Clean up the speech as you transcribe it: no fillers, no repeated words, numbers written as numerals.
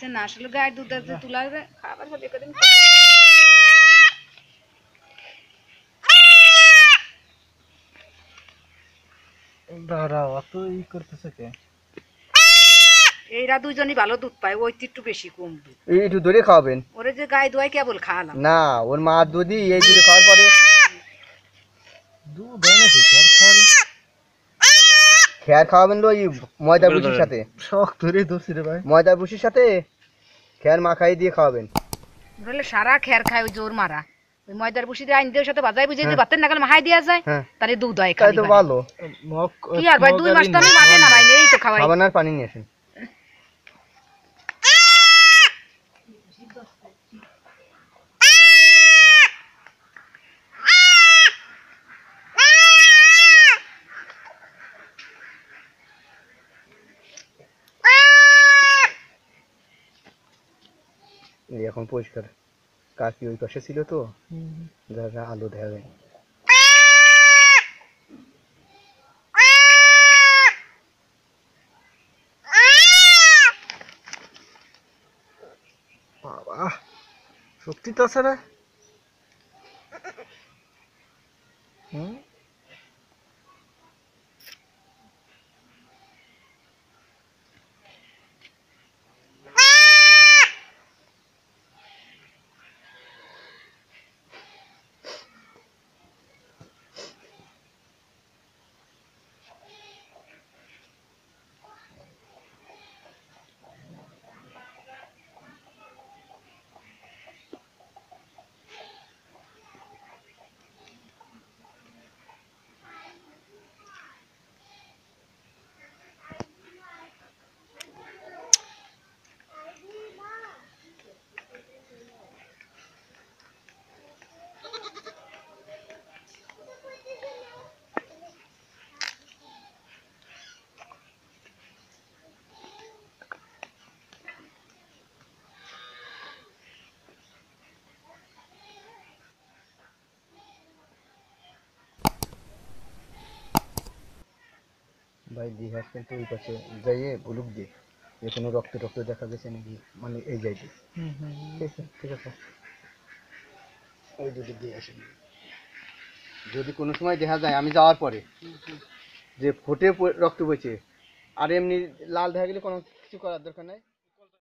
খাচ্ছে না আসলে গায়ের দুধ আছে তুলার খাবার হবে কদিন দাঁড়াও অত ই করতেছে কে এইরা দুজনই ভালো দুধ পায় ওই একটু বেশি কম দুধ একটু দূরে খাওয়াবেন ওরে যে গায়ে দোয়াই কেবল খাওয়ালাম না ওর মা দুধই এই দূরে খাওয়ার পরে দুধ হয় নাকি খেয়ার খাওয়ারে খেয়ার খাওয়াবেন তো ওই ময়দা ভুসির সাথে শখ ধরে ধরছি রে ভাই ময়দা ভুসির সাথে খেয়ার মাখাই দিয়ে খাওয়াবেন বলে সারা খেয়ার খায় ওই জোর মারা ওই ময়দার বুসি দিয়ে আইন দিয়ে সাথে বাজাই বুঝিয়ে দিয়ে বাতের নাগাল মাহাই দেওয়া যায় তাহলে দুধ হয় তাই তো ভালো কি আর ভাই 2 মাস তো আমি বাতে না ভাই এই তো খাওয়াই খাবার আর পানি নিয়ে আসেন এখন পরিষ্কার কাকি ওই পাশে ছিল তো যারা আলো দেখা যায় বাবা সত্যি তো আছে রে ভাই দিহাস কিন্তু ওই পাশে যাইয়ে বলুক দিয়ে যে কোনো রক্ত টক্ত দেখা গেছে নাকি মানে এই যাইতে ঠিক আছে ওই দুধ দিয়ে আসেন যদি কোনো সময় দেখা যায় আমি যাওয়ার পরে যে ফোটে রক্ত বইছে আর এমনি লাল দেখা গেলে কোনো কিছু করার দরকার নাই